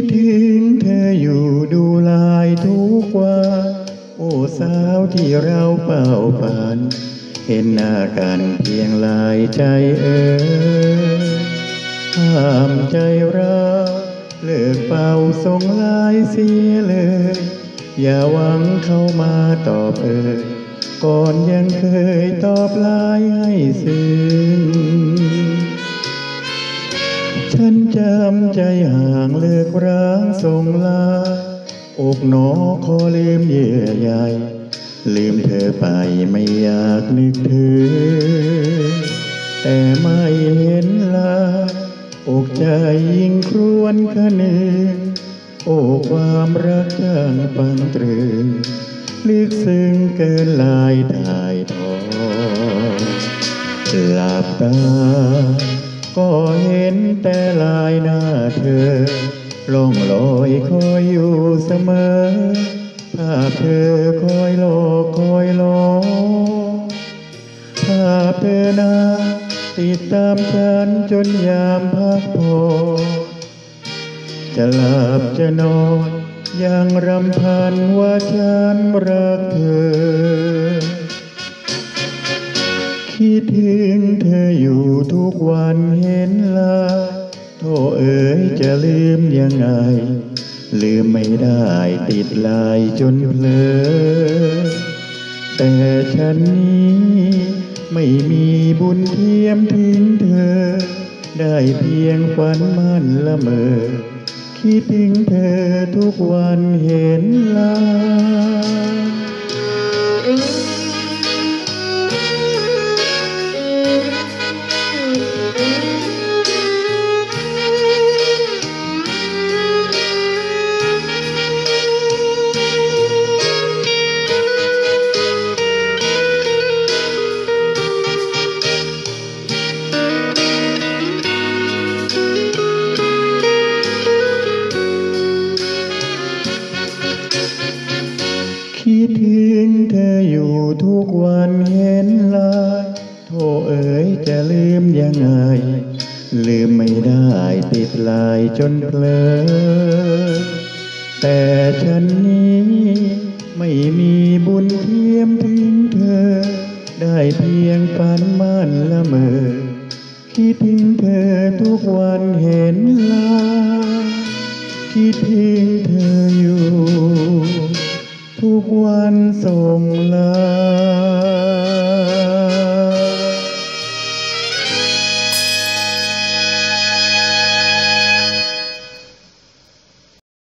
ดถึงเธออยู่ดูลายทุกวันโอ้สาวที่เราเฝ้าฝันเห็นหน้ากันเพียงลายใจห้ามใจเราเลิกเฝ้าส่งลายเสียเลยอย่าหวังเข้ามาตอบก่อนยังเคยตอบลายให้ซึ้งฉันจำใจห่างเลิกร้างส่งลาอกหนอขอลืมเยื่อใยลืมเธอไปไม่อยากนึกถึงแต่ไม่เห็นลาอกใจยิ่งครวญคะนึงโอ้ความรักช่างฟังตรึงลึกซึ้งเกินลายถ่ายทอดหลับตาก็เห็นแต่ลายหน้าเธอล่องลอยคอยอยู่เสมอภาพเธอคอยหลอกคอยหลอกภาพเธอนาติดตามฉันจนยามพักผ่อนจะหลับจะนอนยังรำพันว่าฉันรักเธอคิดถึงเธออยู่ทุกวันเห็นลาโธ่เอ๋ยจะลืมยังไงลืมไม่ได้ติดลายจนเพลอแต่ฉันนี้ไม่มีบุญเทียมถึงเธอได้เพียงฝันมันละเมอคิดถึงเธอทุกวันเห็นลาคิดถึงเธออยู่ทุกวันเห็นลายโธ่เอ๋ยจะลืมยังไงลืมไม่ได้ติดลายจนเพลอแต่ฉันนี้ไม่มีบุญเทียมถึงเธอได้เพียงฝันมันละเมอคิดถึงเธอทุกวันเห็นลายคิดถึงเธออยู่ทุกวันส่งลา